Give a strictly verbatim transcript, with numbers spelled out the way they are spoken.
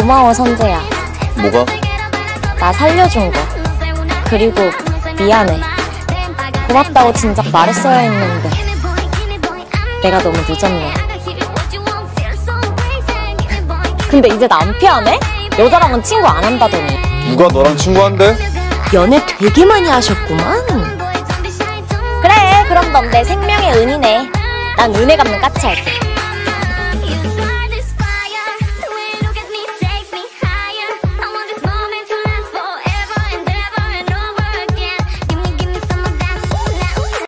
고마워, 선재야. 뭐가? 나 살려준 거. 그리고 미안해. 고맙다고 진작 말했어야 했는데 내가 너무 늦었네. 근데 이제 나 안 피하네? 여자랑은 친구 안 한다더니. 누가 너랑 친구한대? 연애 되게 많이 하셨구만. 그래, 그럼 넌 내 생명의 은이네. 난 은혜 갚는 까치 할게.